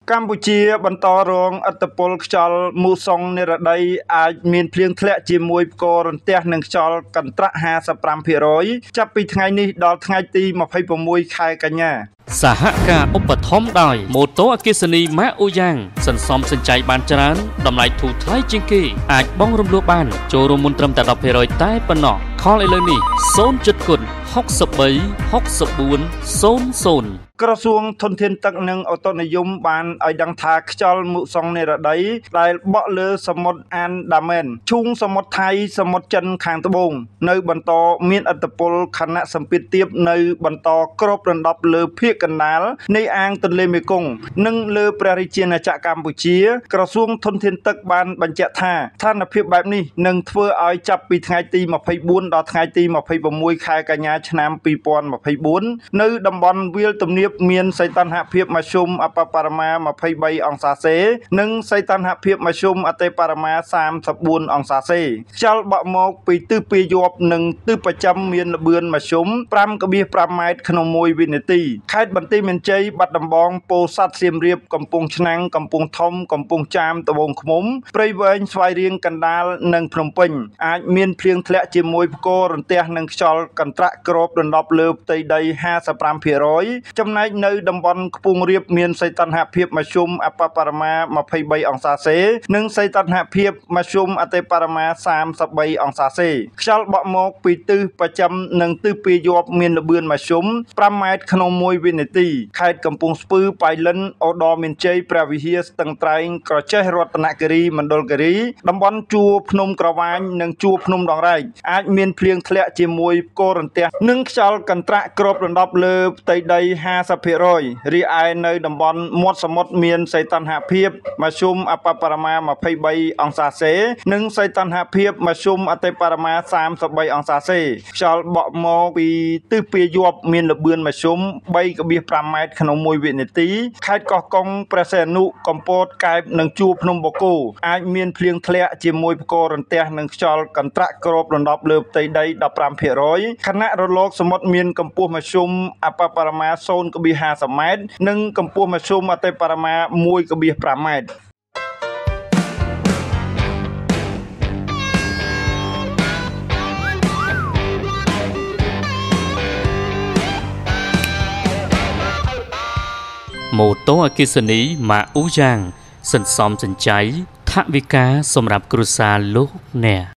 កម្ពុជាបន្តរងឥទ្ធិពលខ្យល់មូសុងនិរដីអាចមានភ្លៀងធ្លាក់ជាមួយផ្គររន្ទះនិងខ្យល់កន្ត្រាក់ 55% ចាប់ពីថ្ងៃនេះដល់ថ្ងៃទី26 ខែកញ្ញាសហការឧបត្ថម្ភដោយម៉ូតូអគ្គិសនីម៉ាកអូយ៉ាងសន្សំសំចៃបានច្រើនតម្លៃធូរថ្លៃជាងគេអាចបង់រំលោះបានចូលរួមមុនត្រឹមតែ 10% តែប៉ុណ្ណោះខលឥឡូវនេះ0 គុណ 63 64 00 ក្រសួងធនធានទឹកនិងអូតូនិយមបានឲ្យដឹងថាខ្យល់មូសុងនិរដីដែលបក់លើសមុទ្រអានដាមែនឈូងសមុទ្រថៃសមុទ្រចិនខាងត្បូងនៅបន្តមានឥទ្ធិពលខណៈសម្ពាធទាបនៅបន្តគ្របដណ្ដប់លើភាគកណ្ដាលនៃអាងទន្លេមេគង្គនិងលើព្រះរាជាណាចក្រកម្ពុជាក្រសួងធនធានទឹកបានបញ្ជាក់ថាស្ថានភាពបែបនេះនឹងធ្វើឲ្យចាប់ពីថ្ងៃទី24ដល់ថ្ងៃទី26ខែកញ្ញាឆ្នាំ2024នៅតំបន់វាលទំនាបមានសីតុណ្ហភាពមធ្យមអបបរមា23អង្សាសេនិងសីតុណ្ហភាពមធ្យមអតិបរមា34អង្សាសេខ្យល់បក់មកពីទិសពាយ័ព្យនិងទិសប្រចាំមានល្បឿនមធ្យម 5.5 ម៉ែត្រក្នុង1វិនាទីខេត្តបន្ទាយមានជ័យបាត់ដំបងពោធិ៍សាត់សៀមរាបកំពង់ឆ្នាំងកំពង់ធំកំពង់ចាមត្បូងឃ្មុំព្រៃវែងស្វាយរៀងកណ្ដាលនិងភ្នំពេញអាចមានភ្លៀងធ្លាក់ជាមួយផ្គររន្ទះនិងខ្យល់កន្ត្រាក់គ្របដណ្ដប់លើផ្ទៃដី 55% ចំណែកនៅតំបន់ខ្ពង់រាបមានសីតុណ្ហភាពមធ្យមអបបរមា23អង្សាសេនិងសីតុណ្ហភាពមធ្យមអតិបរមា33អង្សាសេខ្យល់បក់មកពីទិសប្រចាំនិងទិសពាយ័ព្យមានល្បឿនមធ្យម 5 ម៉ែត្រក្នុង1វិនាទីខេត្តកំពង់ស្ពឺប៉ៃលិនអូដរមានជ័យព្រះវិហារស្ទឹងត្រែងក្រចេះរតនគិរីមណ្ឌលគិរីតំបន់ជួរភ្នំក្រវាញនិងជួរភ្នំដងរែកអាចមានភ្លៀងធ្លាក់ជាមួយផ្គររន្ទះនិងខ្យល់កន្ត្រាក់គ្របដណ្ដប់លើផ្ទៃដី 50% រីឯនៅតំបន់មាត់សមុទ្រមានសីតុណ្ហភាពមធ្យមអបបរមា23អង្សាសេនិងសីតុណ្ហភាពមធ្យមអតិបរមា33អង្សាសេខ្យល់បក់មកពីទិសពាយ័ព្យមានល្បឿនមធ្យម 3.5 ម៉ែត្រក្នុង1វិនាទីខេត្តកោះកុងព្រះសីហនុកំពតកែបនិងជួរភ្នំបូកគោអាចមានភ្លៀងធ្លាក់ជាមួយផ្គររន្ទះនិងខ្យល់កន្ត្រាក់គ្របដណ្ដប់លើផ្ទៃដី 15% ខណៈរលកសមុទ្រមានកម្ពស់មធ្យមអបបរមា 0.50 ម៉ែត្រនិងកម្ពស់មធ្យមអតិបរមា 1.5 ម៉ែត្រម៉ូតូអគ្គិសនីម៉ាកអូយ៉ាងសន្សំសំចៃថវិកាសម្រាប់គ្រួសារលោកអ្នក